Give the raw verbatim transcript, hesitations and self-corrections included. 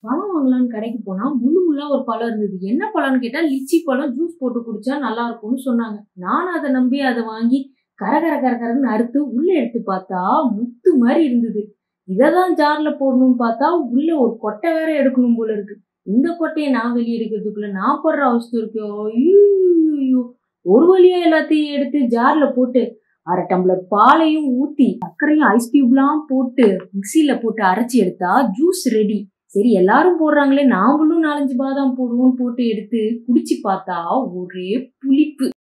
பழம் வாங்கலான்னு கடைக்கு போனா முள்ளு முள்ளா ஒரு பழம் இருந்தது. என்ன பழம்னு கேட்டா லிச்சி பழம் ஜூஸ் போட்டு குடிச்சா நல்லா இருக்கும்னு சொன்னாங்க. நானும் அதை நம்பி அதை வாங்கி கர கர கர கரன்னு அறுத்து உள்ள எடுத்து பார்த்தா முத்து மாதிரி இருந்தது. இததான் ஜார்ல போடணும்னு பார்த்தா உள்ள ஒரு கொட்டை வேற எடுக்கணும் போல இருக்கு. இந்த கொட்டையை நான் வெளியே எடுக்கிறதுக்குள்ள நான் படுற அவஸ்தை இருக்கோ. ஐயோ, ஒரு வழியா எல்லாத்தையும் எடுத்து ஜார்ல போட்டு அரை டம்ளர் பாலையும் ஊத்தி சர்க்கரையும் ஐஸ் கியூப்லாம் போட்டு மிக்சியில போட்டு அரைச்சி எடுத்தா ஜூஸ் ரெடி. சரி எல்லாரும் போடுறாங்களே நாமளும் நாலஞ்சு பாதாம் போடுவோம்னு போட்டு எடுத்து குடிச்சு பார்த்தா ஒரே புளிப்பு.